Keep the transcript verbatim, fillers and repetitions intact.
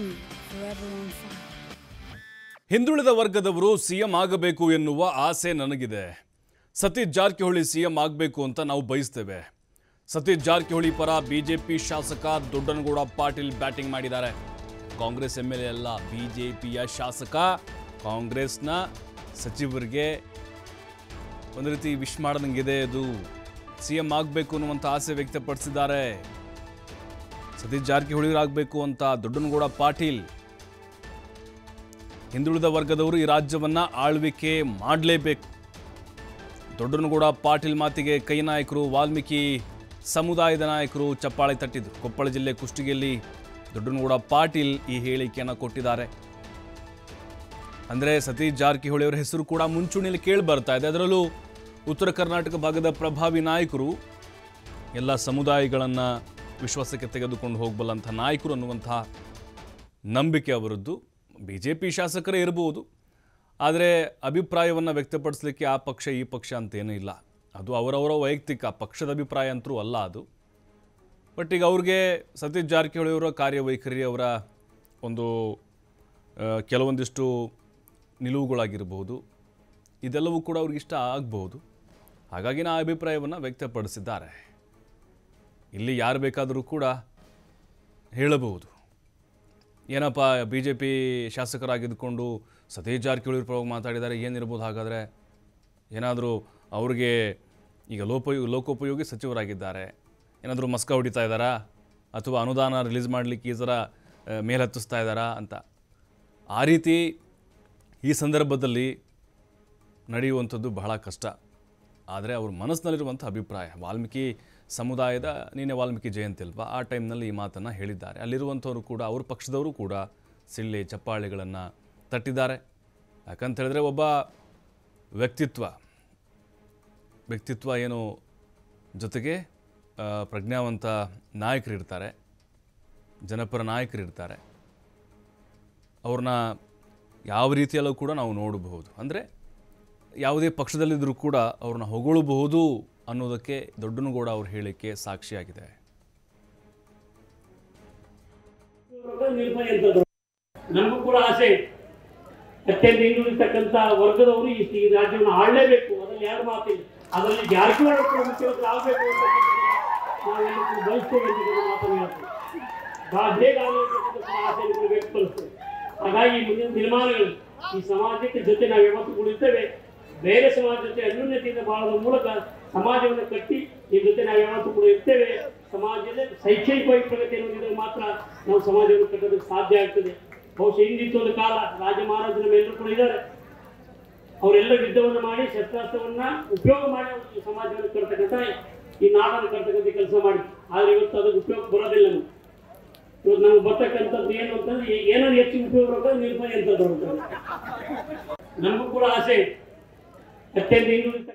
TV forever on fire. ಹಿಂದುಳಿದ ವರ್ಗದವರು CM ಆಗಬೇಕು ಎನ್ನುವ ಆಸೆ ನನಗಿದೆ. ಸತೀಶ್ ಜಾರಕಿಹೊಳಿ ಸಿಎಂ ಆಗಬೇಕು ಅಂತ ನಾವು ಬಯಸ್ತೇವೆ. ಸತೀಶ್ ಜಾರಕಿಹೊಳಿ ಪರ ಬಿಜೆಪಿ ಶಾಸಕ ದೊಡ್ಡನಗೌಡ ಪಾಟೀಲ್ ಬ್ಯಾಟಿಂಗ್ ಮಾಡಿದ್ದಾರೆ. ಕಾಂಗ್ರೆಸ್ ಎಂಎಲ್ಎ ಅಲ್ಲ, ಬಿಜೆಪಿಯ ಶಾಸಕ ಕಾಂಗ್ರೆಸ್ನ ಸಚಿವರಿಗೆ ಒಂದು ರೀತಿ ವಿಶ್ ಮಾಡಿದಂಗಿದೆ. ಅದು ಸಿಎಂ ಆಗಬೇಕು ಅನ್ನುವಂಥ ಆಸೆ ವ್ಯಕ್ತಪಡಿಸಿದ್ದಾರೆ. ಸತೀಶ್ ಜಾರಕಿಹೊಳಿ ಆಗಬೇಕು ಅಂತ ದೊಡ್ಡನಗೌಡ ಪಾಟೀಲ್. ಹಿಂದುಳಿದ ವರ್ಗದವರು ಈ ರಾಜ್ಯವನ್ನ ಆಳ್ವಿಕೆ ಮಾಡಲೇಬೇಕು. ದೊಡ್ಡನಗೌಡ ಪಾಟೀಲ್ ಮಾತಿಗೆ ಕೈ ನಾಯಕರು, ವಾಲ್ಮೀಕಿ ಸಮುದಾಯದ ನಾಯಕರು ಚಪ್ಪಾಳೆ ತಟ್ಟಿದ್ರು. ಕೊಪ್ಪಳ ಜಿಲ್ಲೆ ಕುಷ್ಟಗಿಯಲ್ಲಿ ದೊಡ್ಡನಗೌಡ ಪಾಟೀಲ್ ಈ ಹೇಳಿಕೆಯನ್ನು ಕೊಟ್ಟಿದ್ದಾರೆ. ಅಂದರೆ ಸತೀಶ್ ಜಾರಕಿಹೊಳಿ ಅವರ ಹೆಸರು ಕೂಡ ಮುಂಚೂಣಿಯಲ್ಲಿ ಕೇಳಿ ಬರ್ತಾ ಇದೆ. ಅದರಲ್ಲೂ ಉತ್ತರ ಕರ್ನಾಟಕ ಭಾಗದ ಪ್ರಭಾವಿ ನಾಯಕರು, ಎಲ್ಲ ಸಮುದಾಯಗಳನ್ನು ವಿಶ್ವಾಸಕ್ಕೆ ತೆಗೆದುಕೊಂಡು ಹೋಗಬಲ್ಲಂಥ ನಾಯಕರು ಅನ್ನುವಂಥ ನಂಬಿಕೆ ಅವರದ್ದು. ಬಿ ಜೆ ಪಿ ಶಾಸಕರೇ ಇರಬಹುದು, ಆದರೆ ಅಭಿಪ್ರಾಯವನ್ನು ವ್ಯಕ್ತಪಡಿಸಲಿಕ್ಕೆ ಆ ಪಕ್ಷ ಈ ಪಕ್ಷ ಅಂತೇನೂ ಇಲ್ಲ. ಅದು ಅವರವರ ವೈಯಕ್ತಿಕ ಪಕ್ಷದ ಅಭಿಪ್ರಾಯ ಅಂತೂ ಅಲ್ಲ ಅದು. ಬಟ್ ಈಗ ಅವ್ರಿಗೆ ಸತೀಶ್ ಜಾರಕಿಹೊಳಿ ಅವರ ಕಾರ್ಯವೈಖರಿ, ಅವರ ಒಂದು ಕೆಲವೊಂದಿಷ್ಟು ನಿಲುವುಗಳಾಗಿರಬಹುದು, ಇದೆಲ್ಲವೂ ಕೂಡ ಅವ್ರಿಗೆ ಇಷ್ಟ ಆಗಬಹುದು. ಹಾಗಾಗಿ ಆ ಅಭಿಪ್ರಾಯವನ್ನು ವ್ಯಕ್ತಪಡಿಸಿದ್ದಾರೆ. ಇಲ್ಲಿ ಯಾರು ಬೇಕಾದರೂ ಕೂಡ ಹೇಳಬಹುದು, ಏನಪ್ಪ ಬಿ ಜೆ ಪಿ ಶಾಸಕರಾಗಿದ್ದುಕೊಂಡು ಸತೀಶ್ ಜಾರಕಿಹೊಳಿ ಪರವಾಗಿ ಮಾತಾಡಿದ್ದಾರೆ, ಏನಿರ್ಬೋದು ಹಾಗಾದರೆ? ಏನಾದರೂ ಅವ್ರಿಗೆ ಈಗ ಲೋಪಯೋ ಲೋಕೋಪಯೋಗಿ ಸಚಿವರಾಗಿದ್ದಾರೆ, ಏನಾದರೂ ಮಸ್ಕ ಹೊಡಿತಾ ಇದ್ದಾರಾ, ಅಥವಾ ಅನುದಾನ ರಿಲೀಸ್ ಮಾಡಲಿಕ್ಕೆ ಈ ಥರ ಮೇಲೆ ಹತ್ತಿಸ್ತಾ ಇದ್ದಾರಾ ಅಂತ. ಆ ರೀತಿ ಈ ಸಂದರ್ಭದಲ್ಲಿ ನಡೆಯುವಂಥದ್ದು ಬಹಳ ಕಷ್ಟ. ಆದರೆ ಅವ್ರ ಮನಸ್ಸಿನಲ್ಲಿರುವಂಥ ಅಭಿಪ್ರಾಯ, ವಾಲ್ಮೀಕಿ ಸಮುದಾಯದ ನಿನ್ನೆ ವಾಲ್ಮೀಕಿ ಜಯಂತಿ ಅಲ್ವಾ, ಆ ಟೈಮ್ನಲ್ಲಿ ಈ ಮಾತನ್ನು ಹೇಳಿದ್ದಾರೆ. ಅಲ್ಲಿರುವಂಥವರು ಕೂಡ, ಅವ್ರ ಪಕ್ಷದವರು ಕೂಡ ಸಿಳ್ಳೆ ಚಪ್ಪಾಳೆಗಳನ್ನು ತಟ್ಟಿದ್ದಾರೆ. ಯಾಕಂತ ಹೇಳಿದ್ರೆ ಒಬ್ಬ ವ್ಯಕ್ತಿತ್ವ ವ್ಯಕ್ತಿತ್ವ ಏನು ಜೊತೆಗೆ ಪ್ರಜ್ಞಾವಂತ ನಾಯಕರಿರ್ತಾರೆ, ಜನಪರ ನಾಯಕರಿರ್ತಾರೆ. ಅವ್ರನ್ನ ಯಾವ ರೀತಿಯಲ್ಲೂ ಕೂಡ ನಾವು ನೋಡಬಹುದು. ಅಂದರೆ ಯಾವುದೇ ಪಕ್ಷದಲ್ಲಿದ್ದರೂ ಕೂಡ ಅವ್ರನ್ನ ಹೊಗಳಬಹುದು ಅನ್ನೋದಕ್ಕೆ ದೊಡ್ಡನಗೌಡ ಅವ್ರ ಹೇಳಿಕೆ ಸಾಕ್ಷಿಯಾಗಿದೆ. ನಮಗೂ ಕೂಡ ಆಸೆ, ಅತ್ಯಂತ ಹಿಂದುಳಿತಕ್ಕಂಥ ವರ್ಗದವರು ಈ ರಾಜ್ಯವನ್ನು ಆಳಲೇಬೇಕು, ಅದರಲ್ಲಿ ಯಾರು ಮಾತಿಲ್ಲ. ಅದರಲ್ಲಿ ಜಾರಕಿಹೊಳಿ ಮುಖ್ಯಮಂತ್ರಿ ಆಗಬೇಕು ಅಂತ ನಾವೆಲ್ಲರೂ ಬಯಸ್ತೇವೆ ಅಂತ ಮಾತನ್ನು ಹೇಳ್ತೇವೆ. ಬಹಳ ಬೇಗ ಆಗಬೇಕಂತ ಆಸೆಯನ್ನು ವ್ಯಕ್ತಪಡಿಸ್ತೇವೆ. ಹಾಗಾಗಿ ಮುಂದಿನ ದಿನಮಾನಗಳು ಈ ಸಮಾಜಕ್ಕೆ ಜೊತೆ ನಾವು ಯಾವತ್ತೂ ಉಳಿತೇವೆ. ಬೇರೆ ಸಮಾಜ ಜೊತೆ ಅನ್ಯೋನ್ಯತೆಯಿಂದ ಬಾಳುವ ಮೂಲಕ ಸಮಾಜವನ್ನು ಕಟ್ಟಿ ಈ ಜೊತೆ ನಾವು ಯಾವತ್ತೂ ಕೂಡ ಇರ್ತೇವೆ. ಸಮಾಜದಲ್ಲಿ ಶೈಕ್ಷಣಿಕವಾಗಿ ಪ್ರಗತಿ ಅನ್ನೋದಿದ್ರೆ ಮಾತ್ರ ನಾವು ಸಮಾಜವನ್ನು ಕಟ್ಟೋದಕ್ಕೆ ಸಾಧ್ಯ ಆಗ್ತದೆ. ಬಹುಶಃ ಹಿಂದಿತ್ತು ಒಂದು ಕಾಲ, ರಾಜ ಮಹಾರಾಜರ ಮೇಲೂ ಕೂಡ ಇದ್ದಾರೆ, ಅವರೆಲ್ಲ ಯುದ್ಧವನ್ನು ಮಾಡಿ ಶಸ್ತ್ರಾಸ್ತ್ರವನ್ನ ಉಪಯೋಗ ಮಾಡಿ ಸಮಾಜವನ್ನು ಕಟ್ತಕ್ಕಂಥ, ಈ ನಾಡನ್ನು ಕಟ್ತಕ್ಕಂಥ ಕೆಲಸ ಮಾಡಿ. ಆದರೆ ಇವತ್ತು ಅದಕ್ಕೆ ಉಪಯೋಗ ಬರೋದಿಲ್ಲ. ನಮ್ಗೆ ಇವತ್ತು ನಮ್ಗೆ ಬರ್ತಕ್ಕಂಥದ್ದು ಏನು ಅಂತಂದ್ರೆ ಏನಾದ್ರು ಹೆಚ್ಚು ಉಪಯೋಗ ಬರೋದು ನಿರ್ಭಯ ಅಂತ. ನಮಗೂ ಕೂಡ ಆಸೆ, ಅತ್ಯಂತ ಹಿಂದುಳಿದ